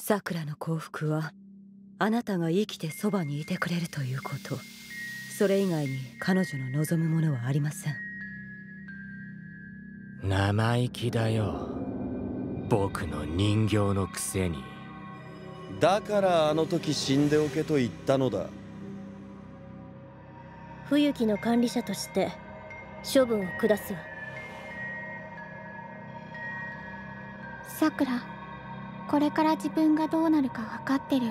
さくらの幸福はあなたが生きてそばにいてくれるということ。それ以外に彼女の望むものはありません。 生意気だよ、僕の人形のくせに。 だからあの時死んでおけと言ったのだ。 冬木の管理者として処分を下すわ。 さくら、これから自分がどうなるか分かってる？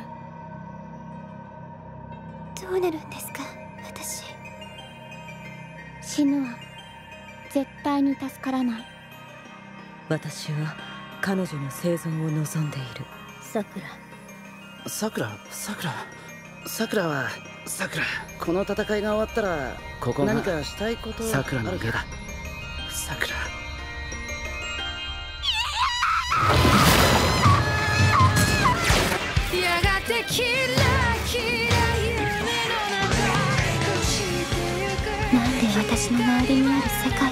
どうなるんですか、私。 死ぬわ。絶対に助からない。 私は彼女の生存を望んでいる。 さくらはこの戦いが終わったらここ何かしたいことさくらの家だ。 さくら、 やがてキラキラ夢の中朽ちてゆく。 なんで私の周りにある世界は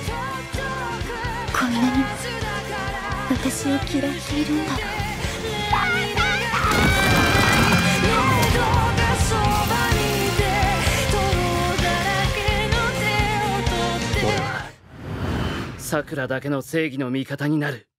こんなにも私を嫌っているんだろう。 俺はさくらだけの正義の味方になる。